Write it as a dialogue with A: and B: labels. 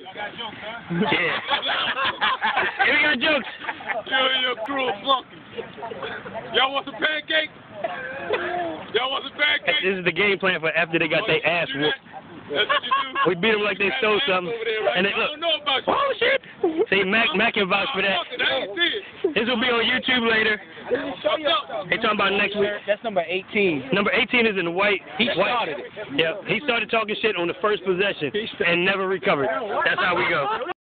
A: Yeah. Here we got jokes.
B: You're cruel flunky. Y'all want some pancakes? Y'all want some pancakes?
A: This is the game plan for after they got their ass whooped.
B: That's what you do?
A: We beat them like they stole something. And they
B: I
A: look.
B: don't know about you.
A: Oh shit! See, Mac can vouch for that.
B: I ain't see it.
A: This will be on YouTube later. They talking about next week.
C: That's number 18.
A: Number 18 is in the white.
C: He started it.
A: Yep. He started talking shit on the first possession and never recovered. That's how we go.